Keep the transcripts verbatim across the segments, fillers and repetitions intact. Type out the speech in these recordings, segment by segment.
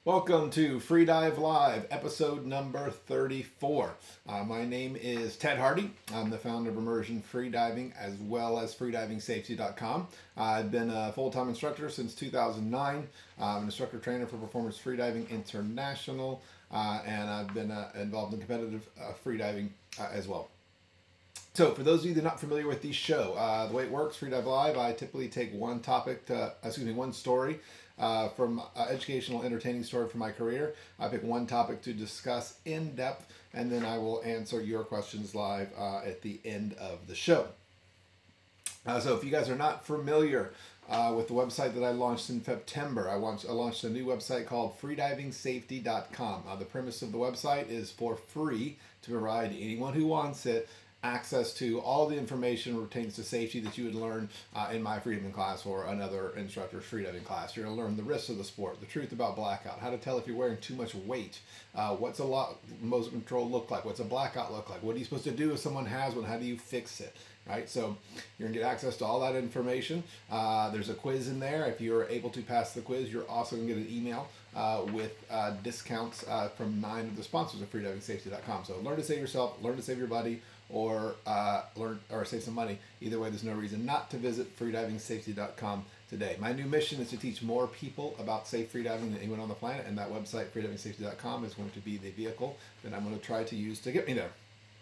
Welcome to FreeDive Live, episode number thirty-four. Uh, my name is Ted Hardy. I'm the founder of Immersion Freediving as well as freediving safety dot com. Uh, I've been a full-time instructor since two thousand nine. I'm an instructor trainer for Performance Freediving International, uh, and I've been uh, involved in competitive uh, freediving uh, as well. So for those of you that are not familiar with the show, uh, the way it works, FreeDive Live, I typically take one topic, to, excuse me, one story uh, from uh, educational, entertaining story from my career. I pick one topic to discuss in depth, and then I will answer your questions live uh, at the end of the show. Uh, so if you guys are not familiar uh, with the website that I launched in September, I launched, I launched a new website called freediving safety dot com. Uh, the premise of the website is for free to provide anyone who wants it access to all the information pertains to safety that you would learn uh, in my freediving class or another instructor's freediving class. You're going to learn the risks of the sport, the truth about blackout, how to tell if you're wearing too much weight, uh, what's a lot motion control look like, what's a blackout look like, what are you supposed to do if someone has one, how do you fix it, right? So you're going to get access to all that information. Uh, there's a quiz in there. If you're able to pass the quiz, you're also going to get an email uh, with uh, discounts uh, from nine of the sponsors of freediving safety dot com. So learn to save yourself, learn to save your buddy, or uh, learn or save some money. Either way, there's no reason not to visit freediving safety dot com today. My new mission is to teach more people about safe freediving than anyone on the planet, and that website, freediving safety dot com, is going to be the vehicle that I'm going to try to use to get me there.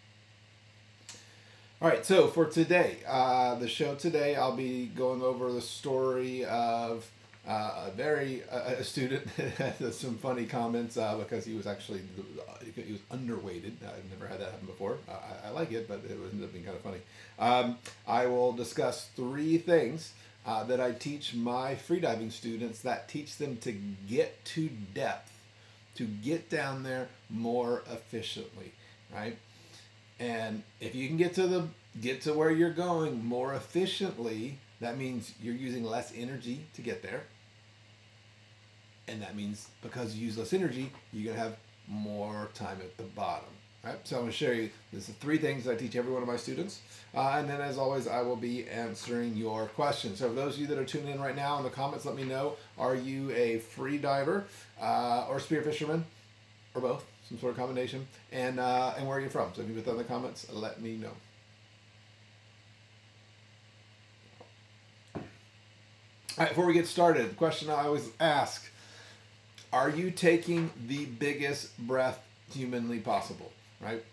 All right, so for today, uh, the show today, I'll be going over the story of uh, a very uh, a student that had some funny comments uh, because he was actually he was underweighted. I've never had that happen before. Uh, I, I like it, but it ended up being kind of funny. Um, I will discuss three things uh, that I teach my freediving students that teach them to get to depth, to get down there more efficiently, right? And if you can get to the get to where you're going more efficiently, that means you're using less energy to get there. And that means because you use less energy, you're going to have more time at the bottom. Right? So I'm going to show you, this is three things that I teach every one of my students. Uh, and then as always, I will be answering your questions. So for those of you that are tuning in right now in the comments, let me know, are you a free diver uh, or spear fisherman or both? Some sort of combination, and uh, and where are you from? So if you put that in the comments, let me know. All right, before we get started, the question I always ask, are you taking the biggest breath humanly possible, right?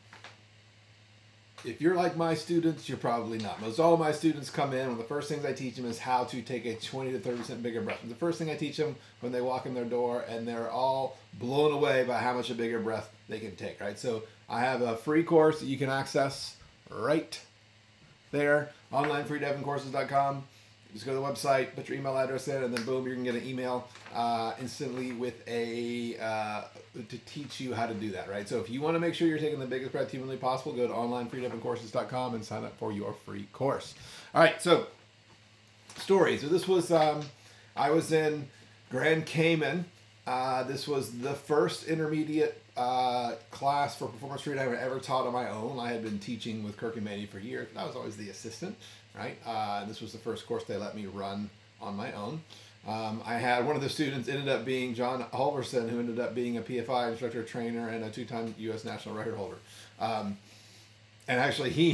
If you're like my students, you're probably not. Most all of my students come in, one of the first things I teach them is how to take a twenty to thirty percent bigger breath. And the first thing I teach them when they walk in their door, and they're all blown away by how much a bigger breath they can take, right? So I have a free course that you can access right there, online free diving courses dot com. Just go to the website, put your email address in, and then boom, you're gonna get an email uh, instantly with a uh, to teach you how to do that, right? So if you want to make sure you're taking the biggest breath humanly possible, go to online free diving courses dot com and sign up for your free course. All right, so story. So this was um, I was in Grand Cayman. Uh, this was the first intermediate uh, class for performance freediving I ever taught on my own. I had been teaching with Kirk and Manny for years, but I was always the assistant, right? Uh, this was the first course they let me run on my own. Um, I had one of the students ended up being John Halverson, who ended up being a P F I instructor, trainer, and a two-time U S national record holder. Um, and actually, he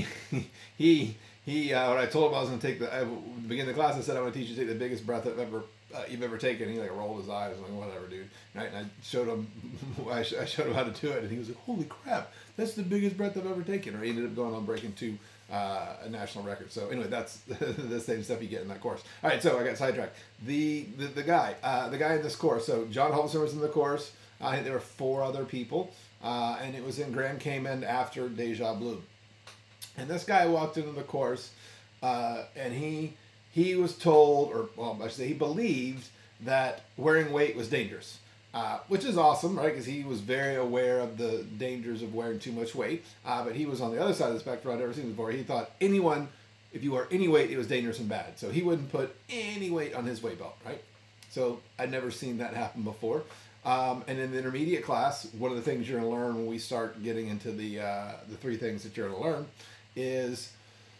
he he. Uh, when I told him I was going to take the uh, begin the class, I said I'm going to teach you to take the biggest breath I've ever uh, you've ever taken. And he like rolled his eyes, like whatever, dude. Right? And I showed him I, sh I showed him how to do it, and he was like, holy crap, that's the biggest breath I've ever taken. Or he ended up going on breaking two. Uh, a national record. So anyway, that's the same stuff you get in that course. All right, so I got sidetracked. The the, the guy, uh, the guy in this course. So John Halverson was in the course. I think there were four other people, uh, and it was in Grand Cayman after Deja Blue. And this guy walked into the course, uh, and he he was told, or well, I should say, he believed that wearing weight was dangerous. Uh, which is awesome, right? Because he was very aware of the dangers of wearing too much weight. Uh, but he was on the other side of the spectrum I'd ever seen before. He thought anyone, if you wore any weight, it was dangerous and bad. So he wouldn't put any weight on his weight belt, right? So I'd never seen that happen before. Um, and in the intermediate class, one of the things you're going to learn when we start getting into the uh, the three things that you're going to learn is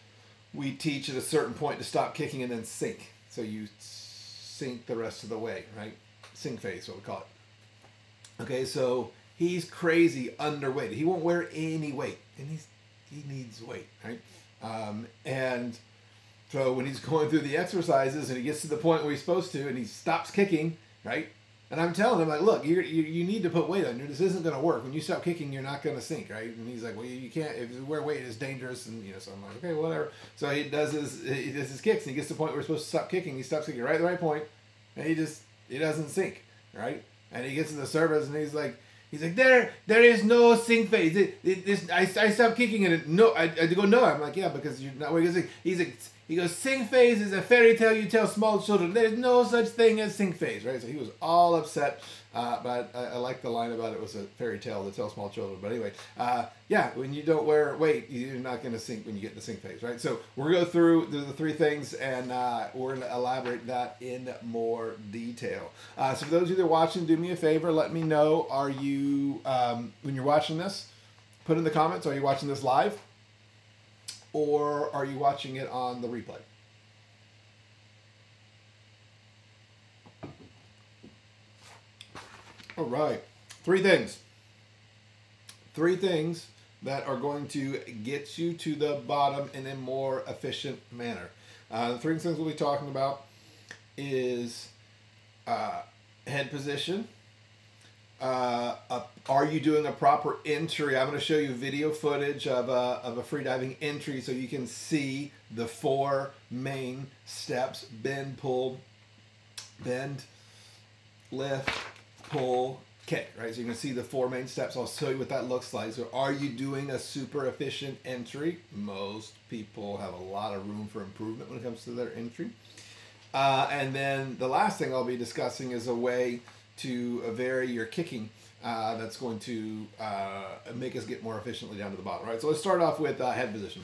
we teach at a certain point to stop kicking and then sink. So you sink the rest of the way, right? Sink phase, what we call it. Okay, so he's crazy underweight. He won't wear any weight, and he's he needs weight, right? Um, and so when he's going through the exercises and he gets to the point where he's supposed to, and he stops kicking, right? And I'm telling him, like, look, you're, you you need to put weight on you. This isn't going to work. When you stop kicking, you're not going to sink, right? And he's like, well, you can't. If you wear weight, it's dangerous. And you know, so I'm like, okay, whatever. So he does his he does his kicks, and he gets to the point where he's supposed to stop kicking. He stops kicking right at the right point, and he just he doesn't sink, right? And he gets to the surface, and he's like. He's like, there, there is no sink phase. It, it, this, I, I stopped kicking and it, no, I, I go, no. I'm like, yeah, because you're not. He's like, he's like, he goes, sink phase is a fairy tale you tell small children. There's no such thing as sink phase, right? So he was all upset, uh, but I, I like the line about it was a fairy tale to tell small children. But anyway, uh, yeah, when you don't wear weight, you're not going to sink when you get to sink phase, right? So we're going to go through the, the three things, and uh, we're going to elaborate that in more detail. Uh, so for those of you that are watching, do me a favor, let me know, are you, um, when you're watching this, put in the comments, are you watching this live? Or are you watching it on the replay? All right. Three things. Three things that are going to get you to the bottom in a more efficient manner. Uh, the three things we'll be talking about is uh, head position. Uh, uh, are you doing a proper entry? I'm going to show you video footage of a, of a freediving entry so you can see the four main steps: bend, pull, bend, lift, pull, kick, right? So you can see the four main steps. I'll show you what that looks like. So are you doing a super efficient entry? Most people have a lot of room for improvement when it comes to their entry. Uh, and then the last thing I'll be discussing is a way to vary your kicking uh, that's going to uh, make us get more efficiently down to the bottom, right? So let's start off with uh, head position.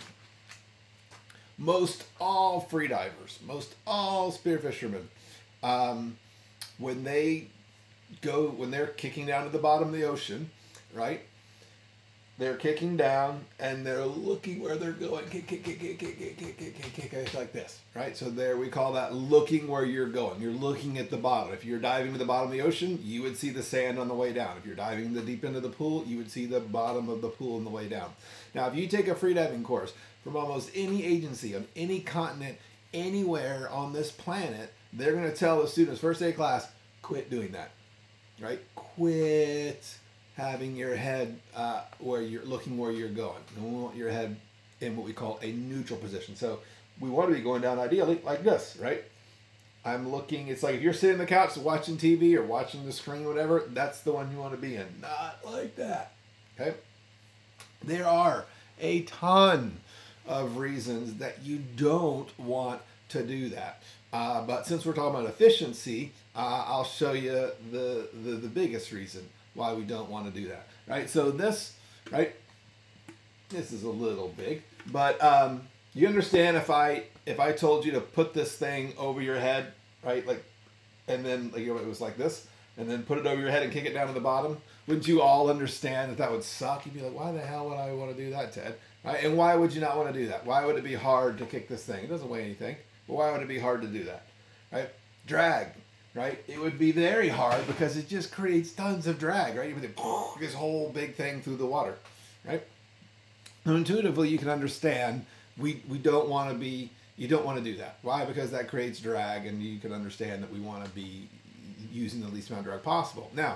Most all freedivers, most all spearfishermen, um, when they go, when they're kicking down to the bottom of the ocean, right? They're kicking down and they're looking where they're going. Kick, kick, kick, kick, kick, kick, kick, kick, kick, kick, like this, right? So there we call that looking where you're going. You're looking at the bottom. If you're diving to the bottom of the ocean, you would see the sand on the way down. If you're diving the deep end of the pool, you would see the bottom of the pool on the way down. Now, if you take a freediving course from almost any agency on any continent, anywhere on this planet, they're going to tell the students, first day of class, quit doing that, right? Quit having your head uh, where you're looking where you're going. And we want your head in what we call a neutral position. So we want to be going down ideally like this, right? I'm looking, it's like if you're sitting on the couch watching T V or watching the screen, whatever, that's the one you want to be in. Not like that, okay? There are a ton of reasons that you don't want to do that. Uh, but since we're talking about efficiency, uh, I'll show you the, the, the biggest reason why we don't want to do that, right? So this, right, this is a little big, but um, you understand if I if I told you to put this thing over your head, right, like, and then like, it was like this, and then put it over your head and kick it down to the bottom, wouldn't you all understand that that would suck? You'd be like, why the hell would I want to do that, Ted? Right? And why would you not want to do that? Why would it be hard to kick this thing? It doesn't weigh anything, but why would it be hard to do that, right? Drag. Right? It would be very hard because it just creates tons of drag, right? You put this whole big thing through the water, right? Now, intuitively, you can understand we, we don't want to be, you don't want to do that. Why? Because that creates drag, and you can understand that we want to be using the least amount of drag possible. Now,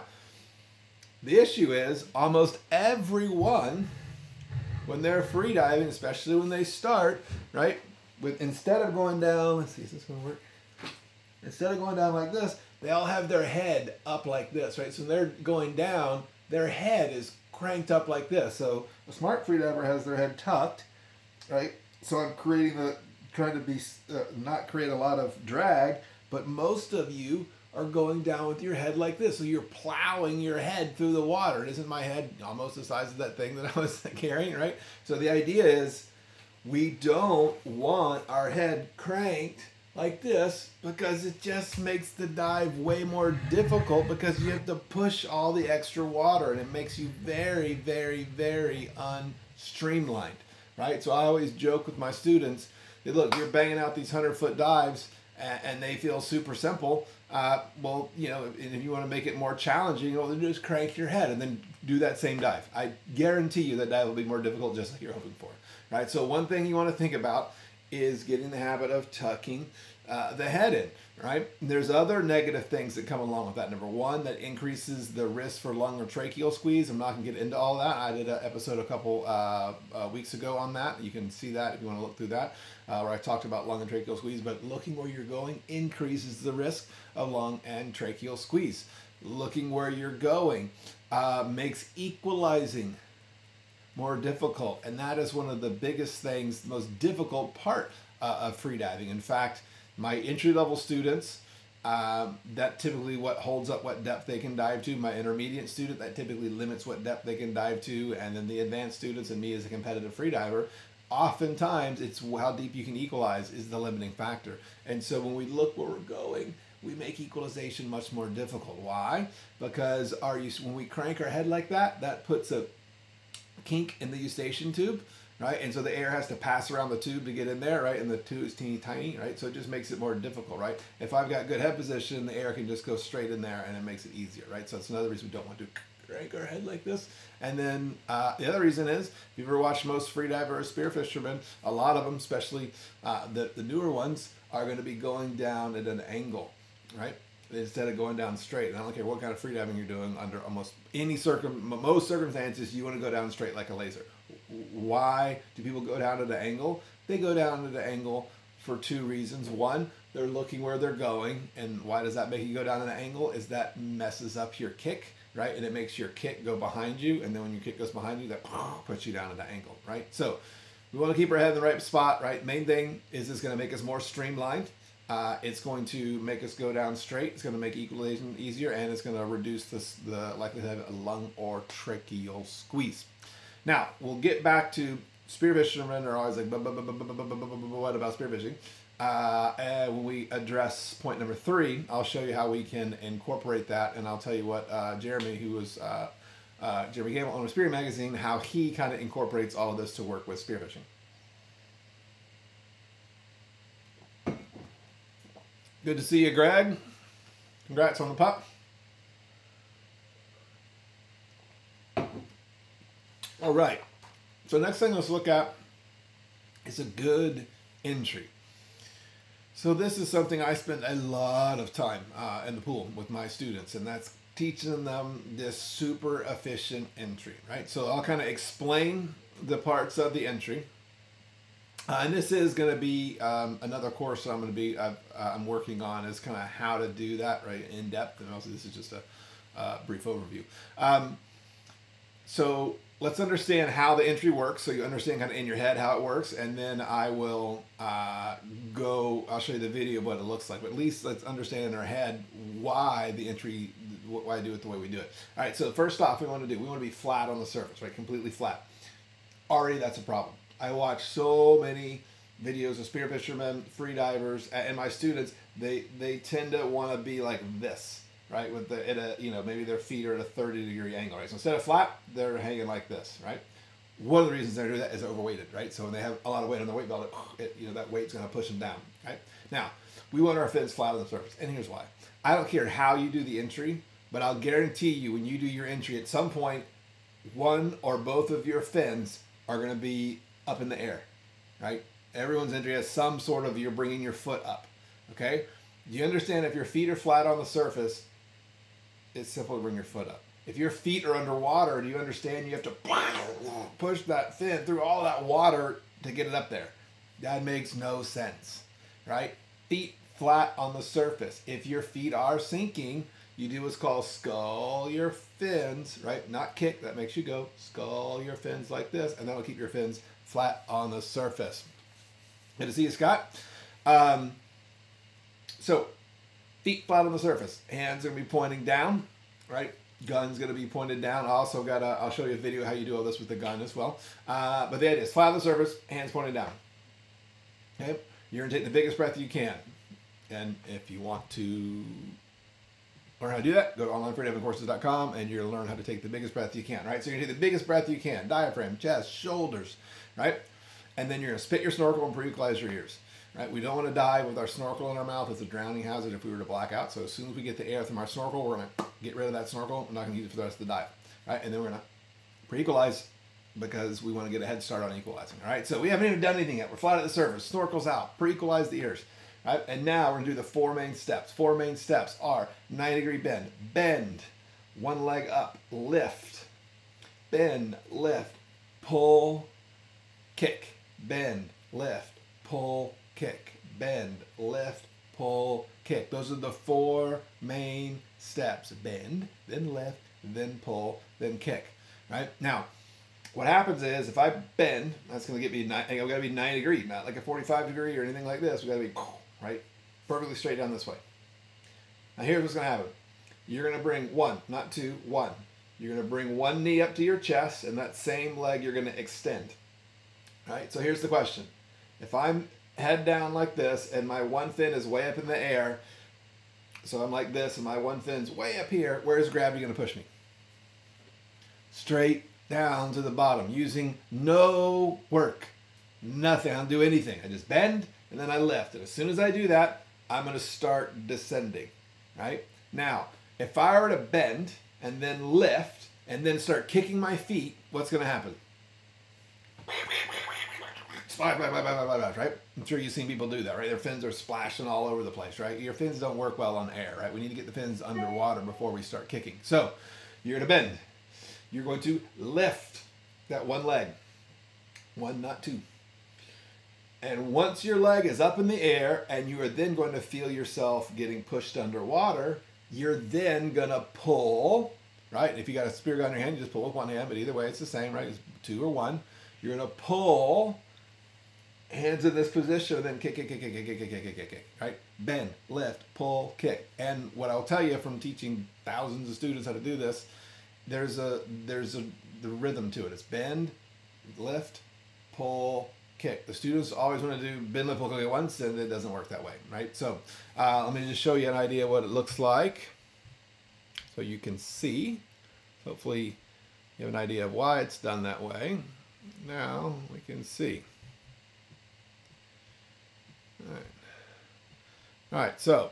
the issue is almost everyone, when they're freediving, especially when they start, right? With instead of going down, let's see, is this going to work? Instead of going down like this, they all have their head up like this, right? So when they're going down, their head is cranked up like this. So a smart freediver has their head tucked, right? So I'm creating the, trying to be, uh, not create a lot of drag, but most of you are going down with your head like this. So you're plowing your head through the water. And isn't my head almost the size of that thing that I was carrying, right? So the idea is we don't want our head cranked like this, because it just makes the dive way more difficult because you have to push all the extra water, and it makes you very, very, very unstreamlined, right? So I always joke with my students, that look, you're banging out these hundred foot dives and, and they feel super simple, Uh, well, you know, and if you want to make it more challenging, well, then just crank your head and then do that same dive. I guarantee you that dive will be more difficult, just like you're hoping for, right? So one thing you want to think about is getting the habit of tucking uh, the head in, right? There's other negative things that come along with that. Number one, that increases the risk for lung or tracheal squeeze. I'm not going to get into all that. I did an episode a couple uh, uh, weeks ago on that. You can see that if you want to look through that, uh, where I talked about lung and tracheal squeeze. But looking where you're going increases the risk of lung and tracheal squeeze. Looking where you're going uh, makes equalizing more difficult, and that is one of the biggest things, the most difficult part uh, of freediving. In fact, my entry-level students, um, that typically what holds up what depth they can dive to. My intermediate student, that typically limits what depth they can dive to, and then the advanced students and me as a competitive freediver, oftentimes it's how deep you can equalize is the limiting factor. And so when we look where we're going, we make equalization much more difficult. Why? Because our when we crank our head like that, that puts a kink in the eustachian tube, right? And so the air has to pass around the tube to get in there, right? And the tube is teeny tiny, right? So it just makes it more difficult, right? If I've got good head position, the air can just go straight in there and it makes it easier, right? So it's another reason we don't want to crank our head like this. And then uh, the other reason is, if you've ever watched most freediver or spear fishermen, a lot of them, especially uh, the, the newer ones, are going to be going down at an angle, right? Instead of going down straight. And I don't care what kind of freediving you're doing, under almost any circum, most circumstances, you want to go down straight like a laser. Why do people go down at an angle? They go down at an angle for two reasons. One, they're looking where they're going. And why does that make you go down at an angle? Is that messes up your kick, right? And it makes your kick go behind you. And then when your kick goes behind you, that puts you down at an angle, right? So we want to keep our head in the right spot, right? Main thing is it's going to make us more streamlined. Uh, it's going to make us go down straight. It's going to make equalization easier, and it's going to reduce this, the likelihood of a lung or tracheal squeeze. Now, we'll get back to spear fishermen are always like, what about spearfishing? Uh, and when we address point number three, I'll show you how we can incorporate that, and I'll tell you what uh, Jeromy, who was uh, uh, Jeromy Gamble on Spear Magazine, how he kind of incorporates all of this to work with spearfishing. Good to see you, Greg. Congrats on the pup. All right. So next thing let's look at is a good entry. So this is something I spend a lot of time uh, in the pool with my students, and that's teaching them this super efficient entry, right? So I'll kind of explain the parts of the entry. Uh, and this is going to be um, another course that I'm going to be uh, I'm working on, is kind of how to do that, right, in depth. And also this is just a uh, brief overview. Um, so let's understand how the entry works, so you understand kind of in your head how it works, and then I will uh, go, I'll show you the video of what it looks like, but at least let's understand in our head why the entry, why I do it the way we do it. All right, so first off, we want to do, we want to be flat on the surface, right, completely flat. Already that's a problem. I watch so many videos of spear fishermen, free divers, and my students, they, they tend to want to be like this, right? With the, at a, you know, maybe their feet are at a thirty degree angle, right? So instead of flat, they're hanging like this, right? One of the reasons they do that is they're overweighted, right? So when they have a lot of weight on their weight belt, it, you know, that weight's going to push them down, right? Now, we want our fins flat on the surface, and here's why. I don't care how you do the entry, but I'll guarantee you when you do your entry, at some point, one or both of your fins are going to be up in the air, right? Everyone's entry has some sort of, you're bringing your foot up, okay? Do you understand if your feet are flat on the surface, it's simple to bring your foot up. If your feet are underwater, do you understand you have to push that fin through all that water to get it up there? That makes no sense, right? Feet flat on the surface. If your feet are sinking, you do what's called scull your fins, right? Not kick, that makes you go. Scull your fins like this, and that'll keep your fins flat on the surface. Good to see you, Scott. Um, so, feet flat on the surface. Hands are going to be pointing down, right? Gun's going to be pointed down. I also got a, I'll show you a video how you do all this with the gun as well. Uh, but the idea is flat on the surface, hands pointed down. Okay? You're going to take the biggest breath you can. And if you want to learn how to do that, go to online free diving courses dot com and you'll learn how to take the biggest breath you can, right? So you're going to take the biggest breath you can. Diaphragm, chest, shoulders, right? And then you're going to spit your snorkel and pre-equalize your ears, right? We don't want to dive with our snorkel in our mouth. It's a drowning hazard if we were to black out. So as soon as we get the air from our snorkel, we're going to get rid of that snorkel. We're not going to use it for the rest of the dive, right? And then we're going to pre-equalize because we want to get a head start on equalizing, all right? So we haven't even done anything yet. We're flat at the surface. Snorkel's out. Pre-equalize the ears, right? And now we're going to do the four main steps. Four main steps are ninety degree bend. Bend. One leg up. Lift. Bend. Lift. Pull. Kick. Bend. Lift. Pull. Kick. Bend. Lift. Pull. Kick. Those are the four main steps. Bend, then lift, then pull, then kick. Right? Now, what happens is if I bend, that's going to get me, I've got to be ninety degree, not like a forty-five degree or anything like this. We've got to be, right, perfectly straight down this way. Now here's what's going to happen. You're going to bring one, not two, one. You're going to bring one knee up to your chest, and that same leg you're going to extend. Right? So here's the question. If I'm head down like this, and my one fin is way up in the air, so I'm like this, and my one fin's way up here, where's gravity going to push me? Straight down to the bottom, using no work. Nothing. I don't do anything. I just bend, and then I lift. And as soon as I do that, I'm going to start descending. Right? Now, if I were to bend, and then lift, and then start kicking my feet, what's going to happen? Right? I'm sure you've seen people do that, right? Their fins are splashing all over the place, right? Your fins don't work well on air, right? We need to get the fins underwater before we start kicking. So you're going to bend. You're going to lift that one leg. One, not two. And once your leg is up in the air and you are then going to feel yourself getting pushed underwater, you're then going to pull, right? If you got a spear gun in your hand, you just pull with one hand, but either way it's the same, right? It's two or one. You're going to pull, hands in this position, and then kick, kick, kick, kick, kick, kick, kick, kick, kick, kick, right? Bend, lift, pull, kick. And what I'll tell you from teaching thousands of students how to do this, there's a there's a the rhythm to it. It's bend, lift, pull, kick. The students always want to do bend, lift, pull, kick once, and it doesn't work that way, right? So uh, let me just show you an idea of what it looks like so you can see. Hopefully you have an idea of why it's done that way. Now we can see. All right. All right, so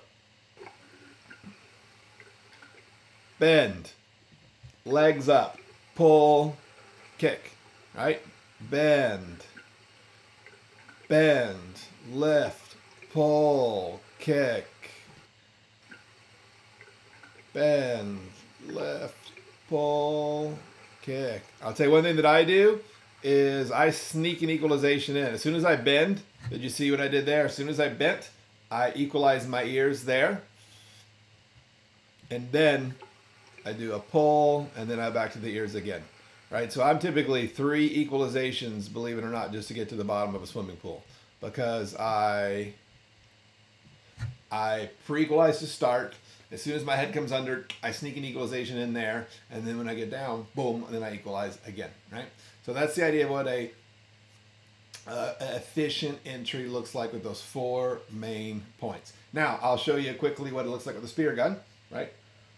bend, legs up, pull, kick, right? Bend, bend, lift, pull, kick, bend, lift, pull, kick. I'll tell you one thing that I do is I sneak an equalization in. As soon as I bend, did you see what I did there? As soon as I bent, I equalize my ears there. And then I do a pull, and then I back to the ears again. Right? So I'm typically three equalizations, believe it or not, just to get to the bottom of a swimming pool. Because I, I pre-equalize to start. As soon as my head comes under, I sneak an equalization in there. And then when I get down, boom, and then I equalize again. Right? So that's the idea of what a uh, efficient entry looks like with those four main points. Now, I'll show you quickly what it looks like with a spear gun, right?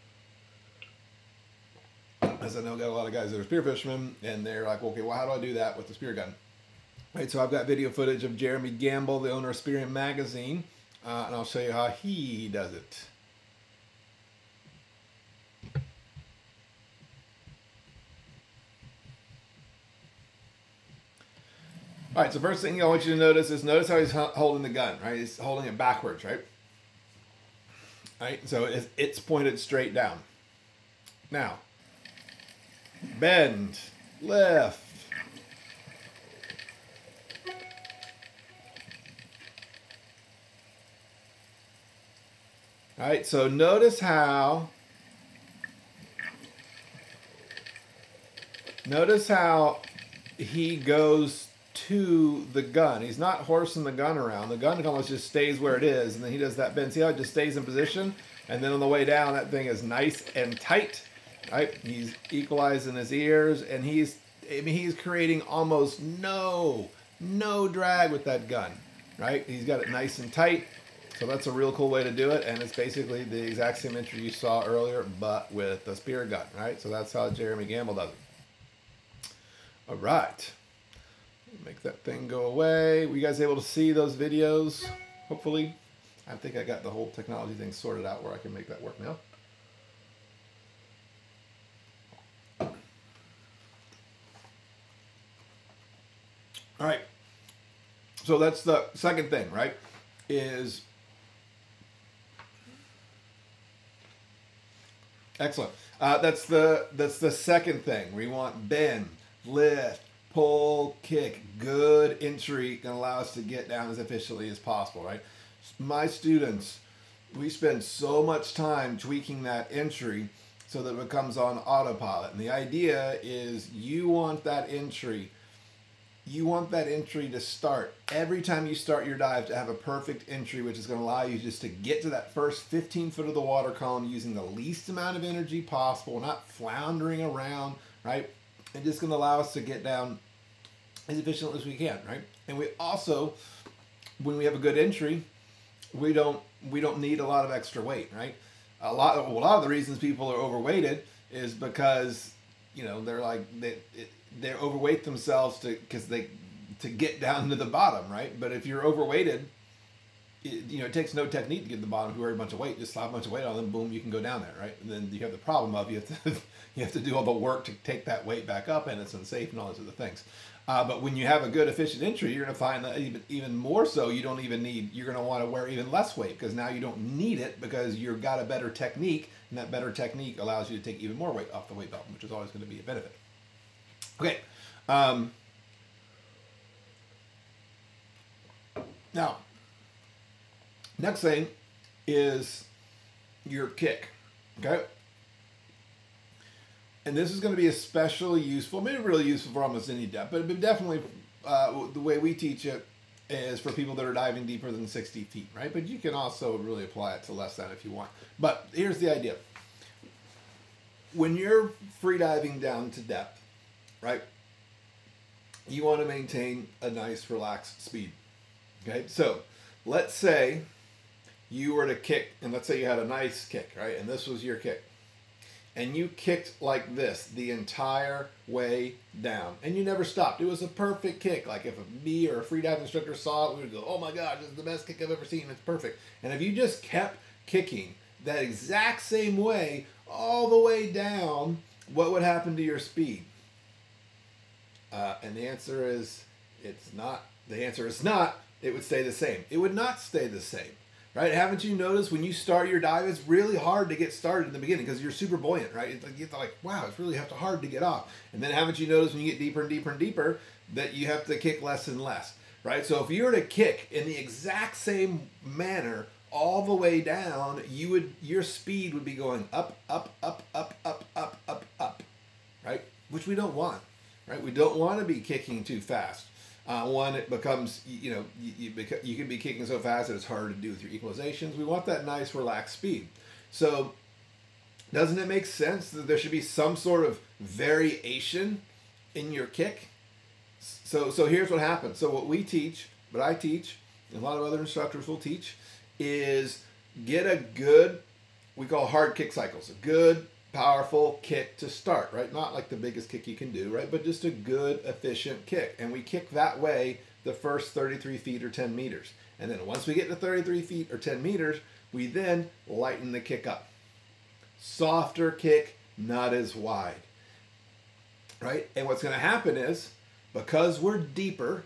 As I know, I've got a lot of guys that are spear fishermen, and they're like, okay, well, how do I do that with the spear gun? Right, so I've got video footage of Jeromy Gamble, the owner of Speargun Magazine, uh, and I'll show you how he does it. All right, so first thing I want you to notice is notice how he's holding the gun, right? He's holding it backwards, right? All right, so it's pointed straight down. Now, bend, lift. All right, so notice how, notice how he goes to the gun. He's not horsing the gun around. The gun almost just stays where it is, and then he does that bend. See how it just stays in position? And then on the way down, that thing is nice and tight, right? He's equalizing his ears, and he's, I mean, he's creating almost no, no drag with that gun, right? He's got it nice and tight. So that's a real cool way to do it, and it's basically the exact same entry you saw earlier, but with a spear gun, right? So that's how Jeromy Gamble does it. All right. Make that thing go away. Were you guys able to see those videos? Hopefully. I think I got the whole technology thing sorted out where I can make that work now. All right. So that's the second thing, right? Is excellent. Uh, that's the that's the second thing. We want bend, lift, pull, kick. Good entry can allow us to get down as efficiently as possible, right? My students, we spend so much time tweaking that entry so that it becomes on autopilot. And the idea is you want that entry You want that entry to start every time you start your dive to have a perfect entry, which is going to allow you just to get to that first fifteen foot of the water column using the least amount of energy possible, not floundering around, right? And just going to allow us to get down as efficiently as we can, right? And we also, when we have a good entry, we don't we don't need a lot of extra weight, right? A lot a lot of the reasons people are overweighted is because, you know, they're like they. It, they overweight themselves to because they to get down to the bottom, right? But if you're overweighted, it, you know, it takes no technique to get to the bottom. If you wear a bunch of weight, just slap a bunch of weight on them, boom, you can go down there, right? And then you have the problem of you have to you have to do all the work to take that weight back up, and it's unsafe and all those other things. Uh, but when you have a good efficient entry, you're going to find that even even more so, you don't even need. You're going to want to wear even less weight because now you don't need it because you've got a better technique, and that better technique allows you to take even more weight off the weight belt, which is always going to be a benefit. Okay, um, now, next thing is your kick, okay? And this is going to be especially useful, maybe really useful for almost any depth, but definitely uh, the way we teach it is for people that are diving deeper than sixty feet, right? But you can also really apply it to less than if you want. But here's the idea. When you're free diving down to depth, right, you want to maintain a nice relaxed speed. Okay, so let's say you were to kick, and let's say you had a nice kick, right, and this was your kick, and you kicked like this the entire way down, and you never stopped. It was a perfect kick. Like if a me or a free dive instructor saw it, we would go, oh my God, this is the best kick I've ever seen. It's perfect. And if you just kept kicking that exact same way all the way down, what would happen to your speed? Uh, and the answer is, it's not. The answer is not. It would stay the same. It would not stay the same, right? Haven't you noticed when you start your dive, it's really hard to get started in the beginning because you're super buoyant, right? It's like, you have to like, wow, it's really have to hard to get off. And then haven't you noticed when you get deeper and deeper and deeper that you have to kick less and less, right? So if you were to kick in the exact same manner all the way down, you would your speed would be going up, up, up, up, up, up, up, up, right? Which we don't want. Right, we don't want to be kicking too fast. Uh, one, it becomes, you know, you, you, beca- you can be kicking so fast that it's hard to do with your equalizations. We want that nice, relaxed speed. So, doesn't it make sense that there should be some sort of variation in your kick? So, so here's what happens. So, what we teach, what I teach, and a lot of other instructors will teach, is get a good, we call hard kick cycles, a good, powerful kick to start, right? Not like the biggest kick you can do, right? But just a good, efficient kick. And we kick that way the first thirty-three feet or ten meters. And then once we get to thirty-three feet or ten meters, we then lighten the kick up. Softer kick, not as wide, right? And what's going to happen is, because we're deeper,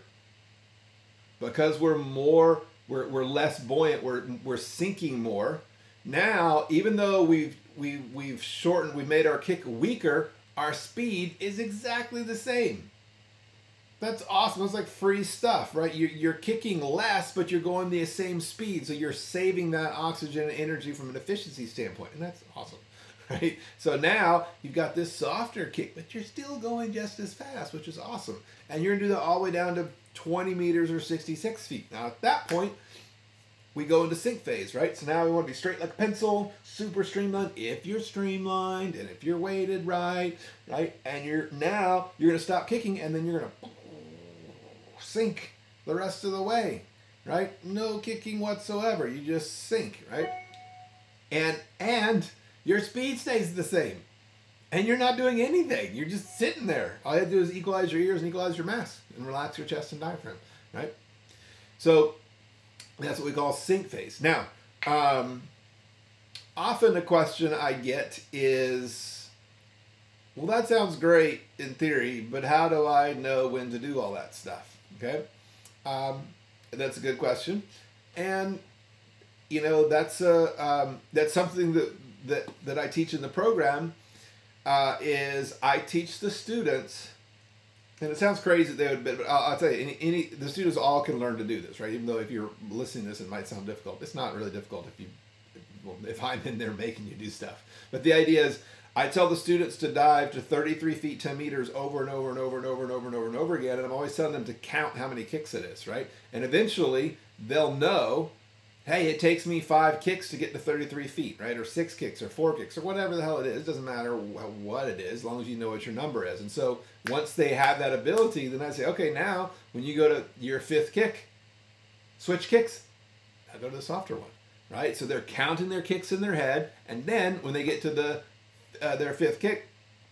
because we're more, we're, we're less buoyant, we're, we're sinking more. Now, even though we've we we've shortened, we've made our kick weaker, our speed is exactly the same. That's awesome. It's like free stuff, right? You're, you're kicking less, but you're going the same speed, so you're saving that oxygen and energy from an efficiency standpoint, and that's awesome, right? So now you've got this softer kick, but you're still going just as fast, which is awesome. And you're gonna do that all the way down to twenty meters or sixty-six feet. Now at that point, we go into sink phase, right? So now we want to be straight like a pencil, super streamlined. If you're streamlined and if you're weighted right, right? And you're now you're going to stop kicking and then you're going to sink the rest of the way, right? No kicking whatsoever. You just sink, right? And and your speed stays the same. And you're not doing anything. You're just sitting there. All you have to do is equalize your ears and equalize your mask and relax your chest and diaphragm, right? So that's what we call sink phase. Now, um, often a question I get is, well, that sounds great in theory, but how do I know when to do all that stuff? Okay, um, that's a good question, and you know that's a um, that's something that that that I teach in the program. Uh, is I teach the students, and it sounds crazy that they would, but I'll, I'll tell you, any, any the students all can learn to do this, right? Even though if you're listening to this, it might sound difficult. It's not really difficult if you, well, if I'm in there making you do stuff. But the idea is, I tell the students to dive to thirty-three feet, ten meters over and over and over and over and over and over and over again, and I'm always telling them to count how many kicks it is, right? And eventually, they'll know, hey, it takes me five kicks to get to thirty-three feet, right? Or six kicks or four kicks or whatever the hell it is. It doesn't matter what it is as long as you know what your number is. And so once they have that ability, then I say, okay, now when you go to your fifth kick, switch kicks. Now go to the softer one, right? So they're counting their kicks in their head. And then when they get to the uh, their fifth kick,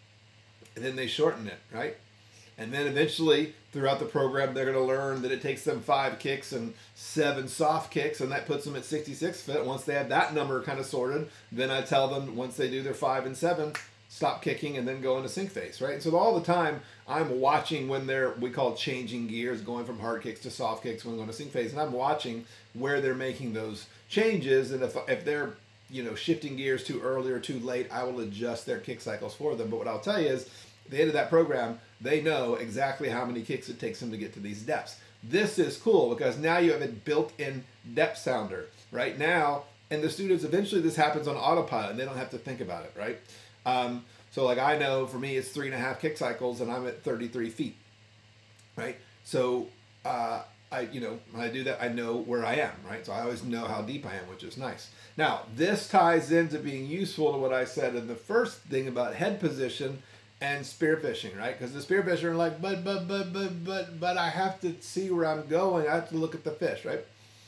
then they shorten it, right? And then eventually, throughout the program, they're going to learn that it takes them five kicks and seven soft kicks, and that puts them at sixty-six feet. Once they have that number kind of sorted, then I tell them, once they do their five and seven, stop kicking and then go into sink phase, right? So all the time, I'm watching when they're, we call it changing gears, going from hard kicks to soft kicks when going to sink phase, and I'm watching where they're making those changes, and if, if they're, you know, shifting gears too early or too late, I will adjust their kick cycles for them. But what I'll tell you is, at the end of that program, they know exactly how many kicks it takes them to get to these depths. This is cool because now you have a built-in depth sounder, right? Now, and the students, eventually this happens on autopilot and they don't have to think about it, right? Um, so like I know for me, it's three and a half kick cycles and I'm at thirty-three feet, right? So, uh, I, you know, when I do that, I know where I am, right? So I always know how deep I am, which is nice. Now, this ties into being useful to what I said in the first thing about head position and spearfishing, right? Because the spearfishers are like, but, but, but, but, but, but I have to see where I'm going. I have to look at the fish, right?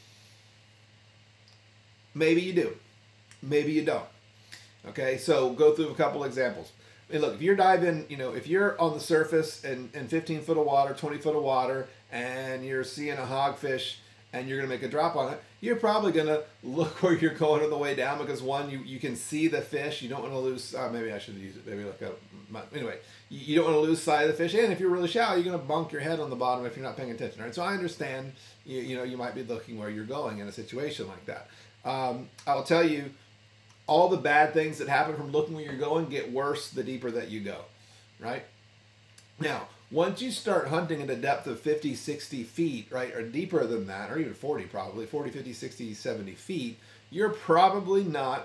Maybe you do. Maybe you don't. Okay, so go through a couple examples. And look, if you're diving, you know, if you're on the surface in, in fifteen foot of water, twenty foot of water, and you're seeing a hogfish and you're going to make a drop on it, you're probably going to look where you're going on the way down because, one, you, you can see the fish. You don't want to lose, uh, maybe I should use it, maybe like a, anyway, you, you don't want to lose sight of the fish. And if you're really shallow, you're going to bunk your head on the bottom if you're not paying attention, right? So I understand, you, you know, you might be looking where you're going in a situation like that. Um, I'll tell you, all the bad things that happen from looking where you're going get worse the deeper that you go, right? Now, once you start hunting at a depth of fifty, sixty feet, right, or deeper than that, or even forty probably, forty, fifty, sixty, seventy feet, you're probably not,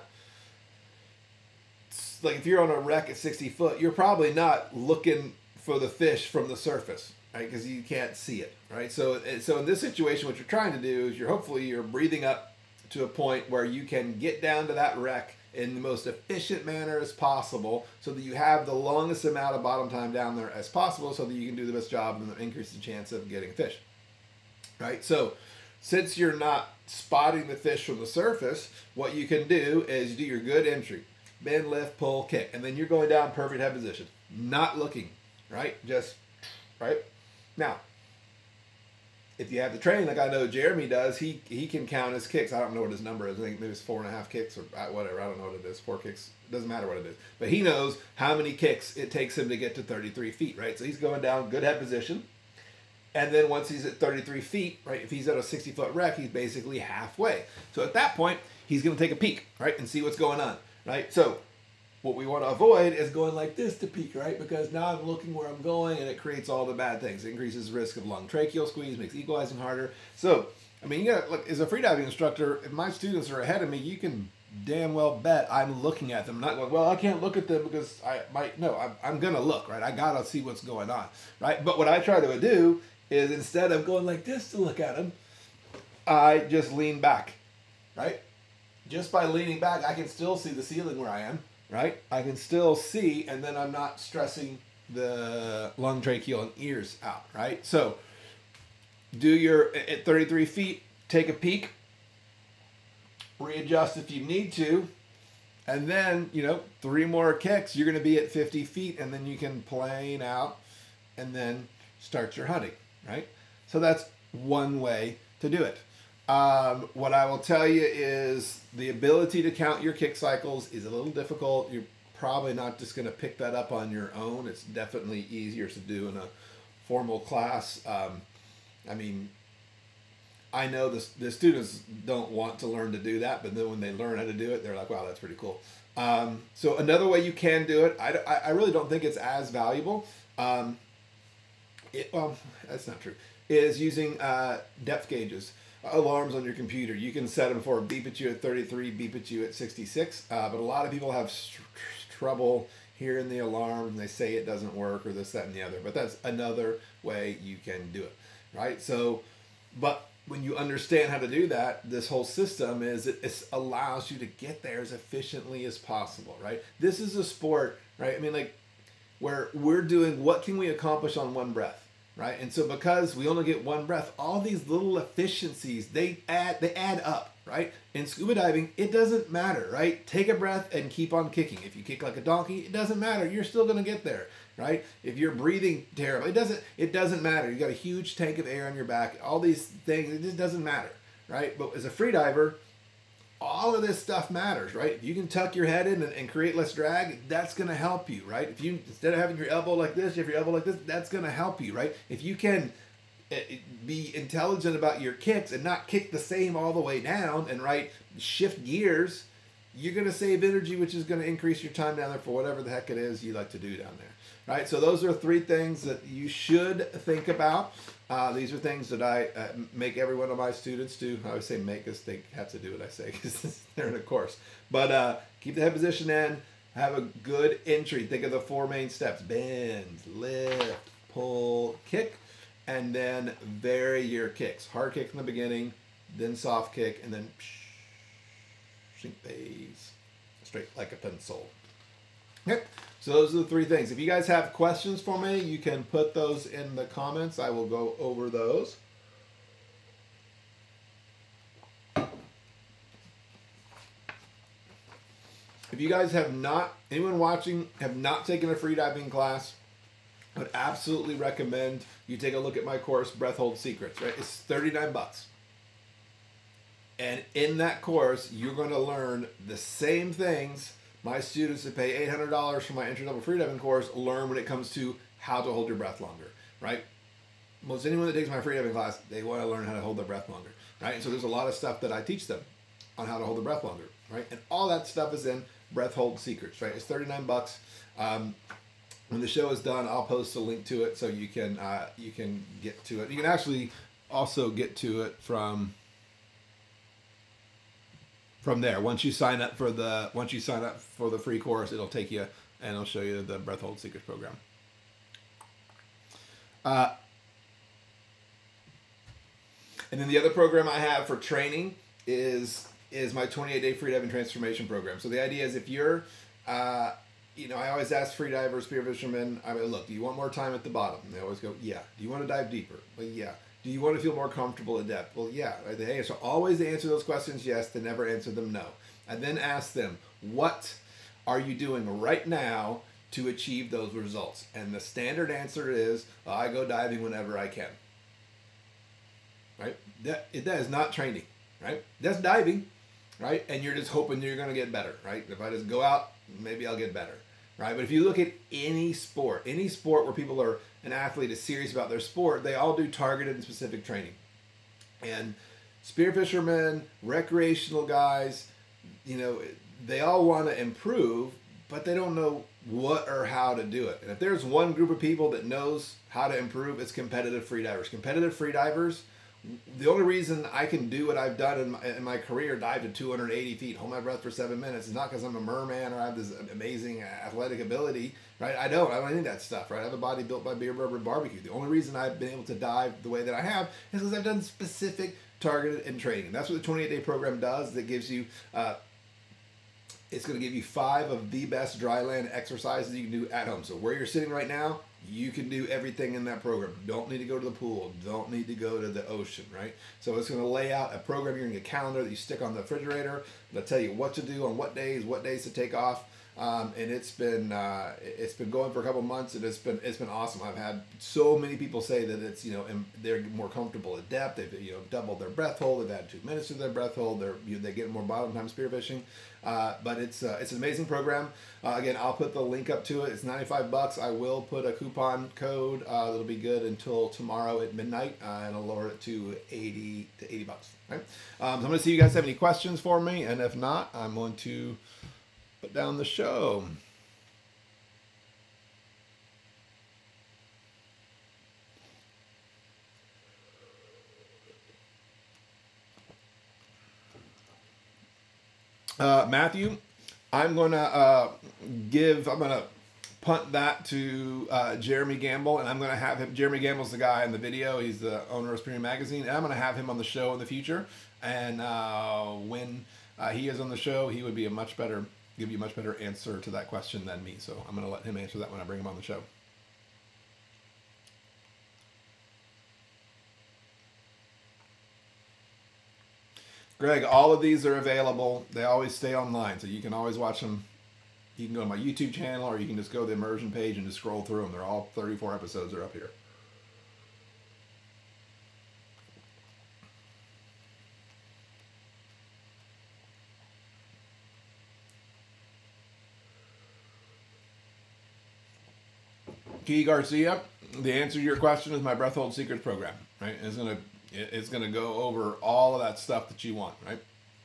like if you're on a wreck at sixty foot, you're probably not looking for the fish from the surface, right, because you can't see it, right? So, so in this situation, what you're trying to do is you're hopefully you're breathing up to a point where you can get down to that wreck in the most efficient manner as possible so that you have the longest amount of bottom time down there as possible so that you can do the best job and increase the chance of getting a fish, right? So since you're not spotting the fish from the surface, what you can do is do your good entry, bend, lift, pull, kick, and then you're going down perfect head position, not looking, right? Just, right? Now, if you have the training like I know Jeromy does, he he can count his kicks. I don't know what his number is. I think maybe it's four and a half kicks or whatever. I don't know what it is. Four kicks. It doesn't matter what it is. But he knows how many kicks it takes him to get to thirty-three feet, right? So he's going down good head position. And then once he's at thirty-three feet, right, if he's at a sixty foot wreck, he's basically halfway. So at that point, he's going to take a peek, right, and see what's going on, right? So what we want to avoid is going like this to peek, right? Because now I'm looking where I'm going and it creates all the bad things. It increases risk of lung tracheal squeeze, makes equalizing harder. So, I mean, you got look, as a freediving instructor, if my students are ahead of me, you can damn well bet I'm looking at them. I'm not going, well, I can't look at them because I might, no, I'm, I'm going to look, right? I got to see what's going on, right? But what I try to do is instead of going like this to look at them, I just lean back, right? Just by leaning back, I can still see the ceiling where I am. Right? I can still see, and then I'm not stressing the lung, tracheal, and ears out, right? So do your, at thirty-three feet, take a peek, readjust if you need to, And then, you know, three more kicks, you're going to be at fifty feet, and then you can plane out and then start your hunting, right? So that's one way to do it. Um, what I will tell you is the ability to count your kick cycles is a little difficult. You're probably not just going to pick that up on your own. It's definitely easier to do in a formal class. Um, I mean, I know the, the students don't want to learn to do that, but then when they learn how to do it, they're like, wow, that's pretty cool. Um, so another way you can do it, I, I really don't think it's as valuable. Um, it, well, that's not true, is using uh, depth gauges, alarms on your computer. You can set them for beep at you at thirty-three, beep at you at sixty-six, uh, but a lot of people have tr trouble hearing the alarm and they say it doesn't work or this, that, and the other, but that's another way you can do it, right? So, but when you understand how to do that, this whole system is it, it allows you to get there as efficiently as possible, right? This is a sport, right? I mean, like, where we're doing what can we accomplish on one breath, right? And so because we only get one breath, all these little efficiencies, they add they add up, right? In scuba diving, it doesn't matter, right? Take a breath and keep on kicking. If you kick like a donkey, it doesn't matter. You're still going to get there, right? If you're breathing terrible, it doesn't it doesn't matter. You got a huge tank of air on your back. All these things, it just doesn't matter, right? But as a freediver, all of this stuff matters, right? If you can tuck your head in and, and create less drag, that's going to help you, right? If you, instead of having your elbow like this, you have your elbow like this, that's going to help you, right? If you can uh, be intelligent about your kicks and not kick the same all the way down and, right, shift gears, you're going to save energy, which is going to increase your time down there for whatever the heck it is you like to do down there, right? So those are three things that you should think about. Uh, these are things that I uh, make every one of my students do. I always say make because they have to do what I say because they're in a course. But uh, keep the head position in. Have a good entry. Think of the four main steps. Bend, lift, pull, kick, and then vary your kicks. Hard kick in the beginning, then soft kick, and then sink base. Straight like a pencil. Yep. So those are the three things. If you guys have questions for me, you can put those in the comments. I will go over those. If you guys have not, anyone watching, have not taken a freediving class, I would absolutely recommend you take a look at my course, Breath Hold Secrets, right? It's thirty-nine bucks. And in that course, you're going to learn the same things my students that pay eight hundred dollars for my entry-level freediving course learn when it comes to how to hold your breath longer, right? Most anyone that takes my freediving class, they want to learn how to hold their breath longer, right? And so there's a lot of stuff that I teach them on how to hold their breath longer, right? And all that stuff is in Breath Hold Secrets, right? It's thirty-nine bucks. Um, when the show is done, I'll post a link to it so you can uh, you can get to it. You can actually also get to it from. From there, once you sign up for the once you sign up for the free course, it'll take you and it'll show you the Breath Hold Secrets program. Uh, and then the other program I have for training is is my twenty-eight day freediving transformation program. So the idea is if you're, uh, you know, I always ask freedivers, spear fishermen, I mean, look, do you want more time at the bottom? And they always go, yeah. Do you want to dive deeper? Well, yeah. Do you want to feel more comfortable at depth? Well, yeah. Right? They answer, always answer those questions yes, they never answer them no. I then ask them, what are you doing right now to achieve those results? And the standard answer is, well, I go diving whenever I can. Right? That, that is not training, right? That's diving, right? And you're just hoping you're going to get better, right? If I just go out, maybe I'll get better, right? But if you look at any sport, any sport where people are, an athlete is serious about their sport, they all do targeted and specific training. And spear fishermen, recreational guys, you know, they all want to improve, but they don't know what or how to do it. And if there's one group of people that knows how to improve, it's competitive freedivers. Competitive freedivers, the only reason I can do what I've done in my, in my career, dive to two hundred eighty feet, hold my breath for seven minutes, is not because I'm a merman or I have this amazing athletic ability, right? I don't. I don't need that stuff, right? I have a body built by beer, rubber, and barbecue. The only reason I've been able to dive the way that I have is because I've done specific targeted and training. That's what the twenty-eight day program does. That gives you, uh, it's going to give you five of the best dry land exercises you can do at home. So where you're sitting right now, You can do everything in that program. Don't need to go to the pool. Don't need to go to the ocean, right? So it's going to lay out a program. You're going to get a calendar that you stick on the refrigerator. That'll tell you what to do on what days, what days to take off. Um, and it's been uh, it's been going for a couple months, and it's been it's been awesome. I've had so many people say that it's, you know, and they're more comfortable at depth. They've, you know, doubled their breath hold. They've had two minutes to their breath hold. They're you know, they get more bottom time spearfishing. Uh, but it's uh, it's an amazing program. Uh, again, I'll put the link up to it. It's ninety-five bucks. I will put a coupon code uh, that'll be good until tomorrow at midnight, uh, and I'll lower it to eighty to eighty bucks. Right? Um, so I'm going to see if you guys have any questions for me, and if not, I'm going to put down the show. Uh, Matthew, I'm going to uh, give, I'm going to punt that to uh, Jeromy Gamble, and I'm going to have him, Jeromy Gamble's the guy in the video, he's the owner of Speargun Magazine, and I'm going to have him on the show in the future, and uh, when uh, he is on the show, he would be a much better, give you a much better answer to that question than me, so I'm going to let him answer that when I bring him on the show. Greg, all of these are available. They always stay online, so you can always watch them. You can go to my YouTube channel, or you can just go to the immersion page and just scroll through them. They're all thirty-four episodes are up here. Key Garcia, the answer to your question is my Breath Hold Secrets program, right? It's gonna it's gonna go over all of that stuff that you want, right?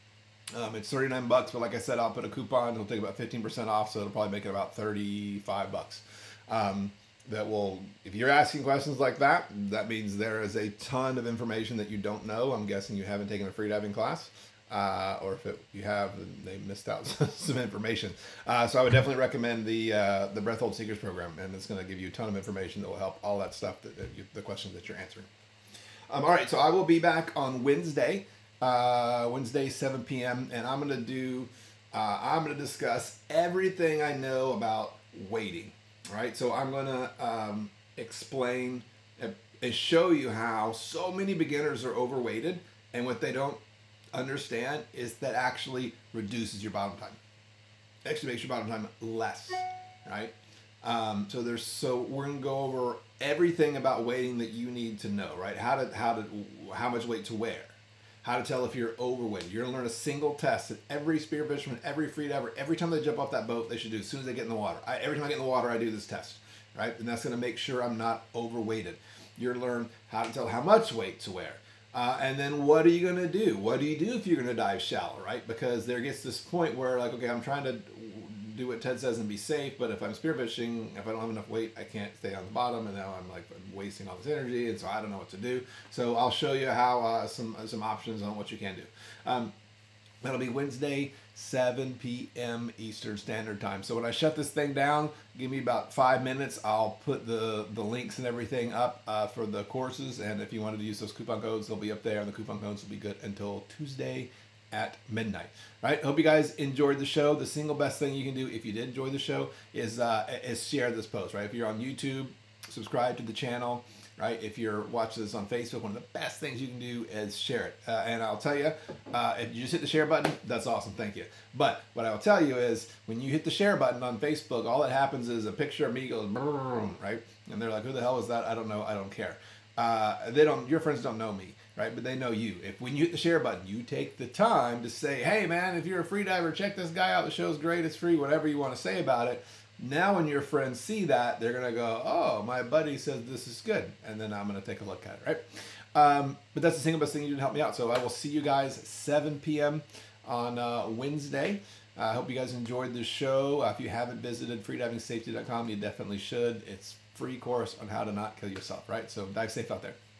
Um, it's thirty-nine bucks, but like I said, I'll put a coupon. It'll take about fifteen percent off, so it'll probably make it about thirty-five bucks. Um, that will, if you're asking questions like that, that means there is a ton of information that you don't know. I'm guessing you haven't taken a freediving class. Uh, or if it, you have, they missed out some information. Uh, so I would definitely recommend the uh, the Breath Hold Seekers program, and it's going to give you a ton of information that will help all that stuff, that, that you, the questions that you're answering. Um, all right, so I will be back on Wednesday, uh, Wednesday seven p m, and I'm going to do, uh, I'm going to discuss everything I know about weighting. All right, so I'm going to um, explain and show you how so many beginners are overweighted, and what they don't understand is that actually reduces your bottom time. Actually makes your bottom time less, right? Um, so there's so we're gonna go over everything about weighting that you need to know, right? How to how to how much weight to wear, how to tell if you're overweight. You're gonna learn a single test that every spear fisherman, every freediver, every time they jump off that boat, they should do as soon as they get in the water. I, every time I get in the water, I do this test, right? And that's gonna make sure I'm not overweighted. You're gonna learn how to tell how much weight to wear. Uh, and then what are you going to do? What do you do if you're going to dive shallow, right? Because there gets this point where, like, okay, I'm trying to do what Ted says and be safe, but if I'm spearfishing, if I don't have enough weight, I can't stay on the bottom, and now I'm like wasting all this energy, and so I don't know what to do. So I'll show you how uh, some some options on what you can do. Um, that'll be Wednesday, seven p m Eastern Standard Time. So when I shut this thing down, give me about five minutes. I'll put the, the links and everything up uh, for the courses. And if you wanted to use those coupon codes, they'll be up there. And the coupon codes will be good until Tuesday at midnight. All right. Hope you guys enjoyed the show. The single best thing you can do if you did enjoy the show is, uh, is share this post, right? If you're on YouTube, subscribe to the channel. Right? If you're watching this on Facebook, one of the best things you can do is share it. Uh, and I'll tell you, uh, if you just hit the share button, that's awesome. Thank you. But what I will tell you is when you hit the share button on Facebook, all that happens is a picture of me goes, right? And they're like, who the hell is that? I don't know. I don't care. Uh, they don't, your friends don't know me, right? But they know you. If when you hit the share button, you take the time to say, hey man, if you're a free diver, check this guy out. The show's great. It's free. Whatever you want to say about it. Now when your friends see that, they're going to go, oh, my buddy says this is good. And then I'm going to take a look at it, right? Um, but that's the single best thing you do to help me out. So I will see you guys seven p m on uh, Wednesday. I uh, hope you guys enjoyed this show. Uh, if you haven't visited freediving safety dot com, you definitely should. It's a free course on how to not kill yourself, right? So dive safe out there.